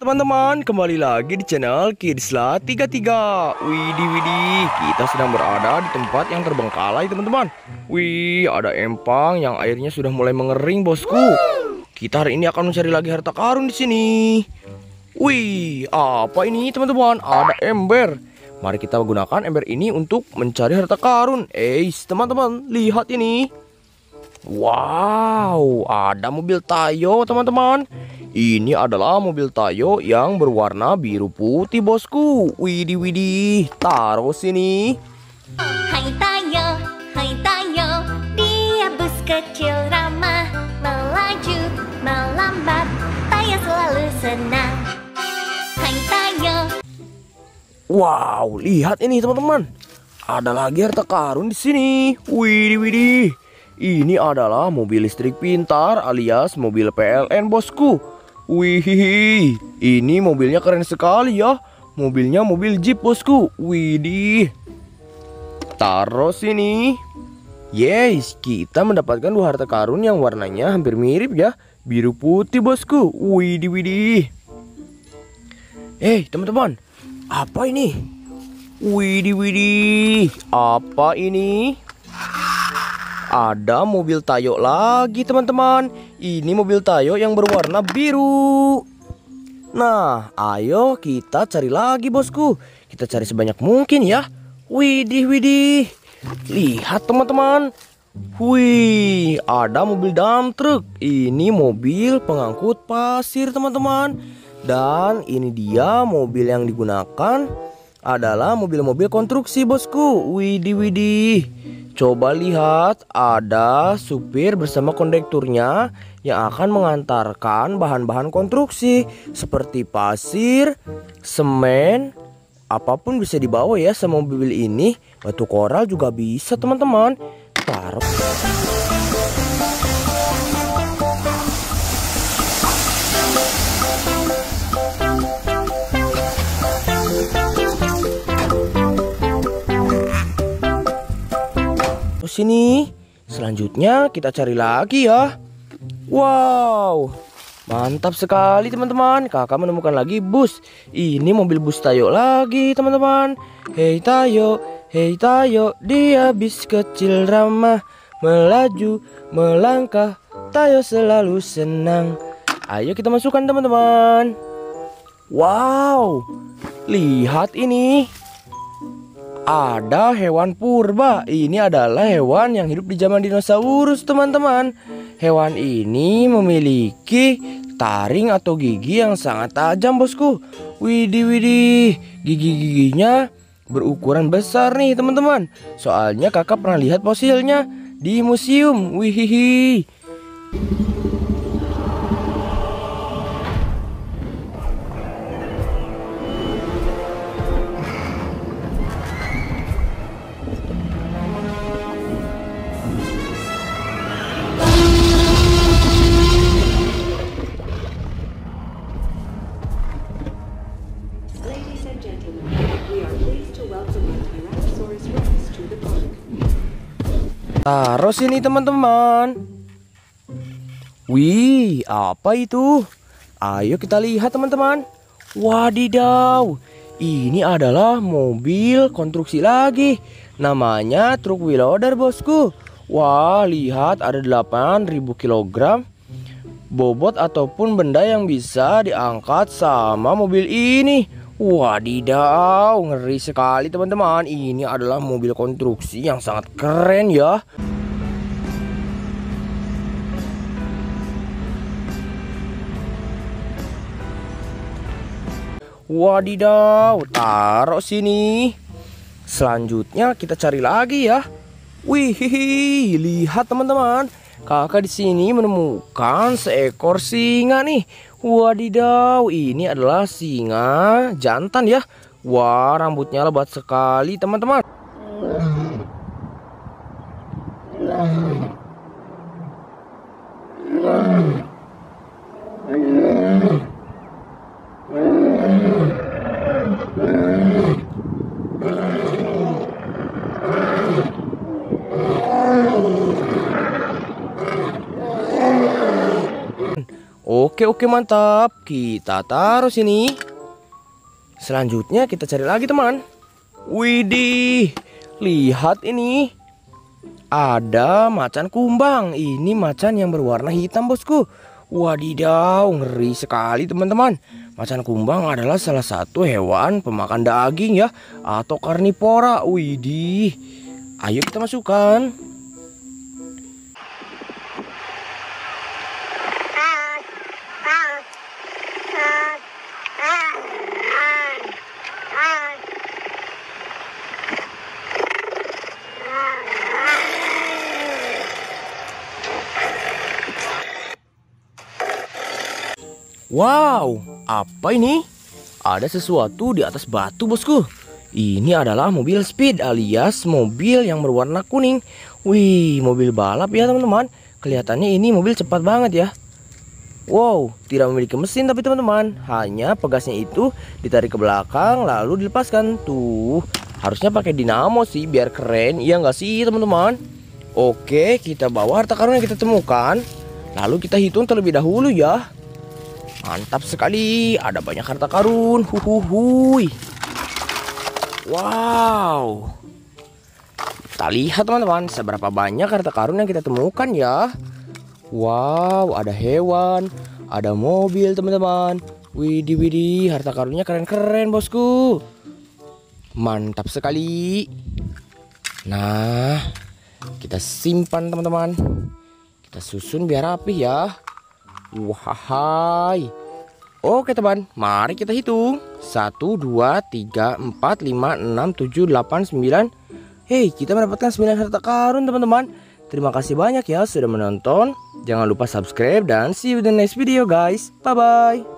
Teman-teman, kembali lagi di channel Kidsla 33. Widih, kita sedang berada di tempat yang terbengkalai, teman-teman. Wih, ada empang yang airnya sudah mulai mengering, bosku. Kita hari ini akan mencari lagi harta karun di sini. Wih, apa ini, teman-teman? Ada ember. Mari kita gunakan ember ini untuk mencari harta karun. Teman-teman, lihat ini. Wow, ada mobil Tayo, teman-teman. Ini adalah mobil Tayo yang berwarna biru putih, bosku. Widih, taruh sini. Hai Tayo, dia bus kecil ramah, melaju, melambat, Tayo selalu senang. Hai Tayo. Wow, lihat ini, teman-teman. Ada lagi harta karun di sini. Widih. Ini adalah mobil listrik pintar alias mobil PLN, bosku. Wih, ini mobilnya keren sekali ya. Mobilnya mobil Jeep, bosku. Widih. Taruh sini. Yes, kita mendapatkan dua harta karun yang warnanya hampir mirip ya. Biru putih, bosku. Widih. Teman-teman, apa ini? Widih. Apa ini? Ada mobil Tayo lagi, teman-teman. Ini mobil Tayo yang berwarna biru. Nah, ayo kita cari lagi, bosku. Kita cari sebanyak mungkin ya. Widih. Lihat, teman-teman. Wih, ada mobil dump truck. Ini mobil pengangkut pasir, teman-teman. Dan ini dia mobil yang digunakan adalah mobil-mobil konstruksi, bosku. Widih. Coba lihat, ada supir bersama kondekturnya yang akan mengantarkan bahan-bahan konstruksi seperti pasir, semen, apapun bisa dibawa ya sama mobil ini. Batu koral juga bisa, teman-teman. Taruh. Sini. Selanjutnya kita cari lagi ya. Wow, mantap sekali, teman-teman. Kakak menemukan lagi bus. Ini mobil bus Tayo lagi, teman-teman. Hei Tayo, dia bis kecil ramah, melaju, melangkah, Tayo selalu senang. Ayo kita masukkan, teman-teman. Wow, lihat ini. Ada hewan purba. Ini adalah hewan yang hidup di zaman dinosaurus, teman-teman. Hewan ini memiliki taring atau gigi yang sangat tajam, bosku. Widih. Gigi-giginya berukuran besar nih, teman-teman. Soalnya kakak pernah lihat fosilnya di museum. Wih. Taruh sini, teman-teman. Wih, apa itu? Ayo kita lihat, teman-teman. Wadidaw, ini adalah mobil konstruksi lagi. Namanya truk wheel loader, bosku. Wah, lihat ada 8.000 kg bobot ataupun benda yang bisa diangkat sama mobil ini. Wadidaw, ngeri sekali, teman-teman. Ini adalah mobil konstruksi yang sangat keren ya. Wadidaw, taruh sini. Selanjutnya kita cari lagi ya. Wih, lihat, teman-teman. Kakak di sini menemukan seekor singa nih. Wadidaw, ini adalah singa jantan ya. Wah, rambutnya lebat sekali, teman-teman. Oke, mantap. Kita taruh sini. Selanjutnya kita cari lagi teman. Widih, lihat ini. Ada macan kumbang. Ini macan yang berwarna hitam bosku. Wadidaw, ngeri sekali teman-teman. Macan kumbang adalah salah satu hewan pemakan daging ya, atau karnivora. Widih. Ayo kita masukkan. Wow, apa ini? Ada sesuatu di atas batu bosku. Ini adalah mobil speed alias mobil yang berwarna kuning. Wih, mobil balap ya teman-teman. Kelihatannya ini mobil cepat banget ya. Wow, tidak memiliki mesin tapi teman-teman, hanya pegasnya itu ditarik ke belakang lalu dilepaskan. Tuh, harusnya pakai dinamo sih biar keren. Iya nggak sih teman-teman? Oke, kita bawa harta karun yang kita temukan. Lalu kita hitung terlebih dahulu ya. Mantap sekali, ada banyak harta karun. Huhuhui. Wow. Kita lihat teman-teman, seberapa banyak harta karun yang kita temukan ya. Wow, ada hewan, ada mobil teman-teman. Widih, widih, harta karunnya keren-keren bosku. Mantap sekali. Nah, kita simpan teman-teman. Kita susun biar rapi ya. Wahai. Oke teman, mari kita hitung. 1, 2, 3, 4, 5, 6, 7, 8, 9. Hei, kita mendapatkan 9 harta karun teman-teman. Terima kasih banyak ya sudah menonton. Jangan lupa subscribe dan see you in the next video guys. Bye-bye.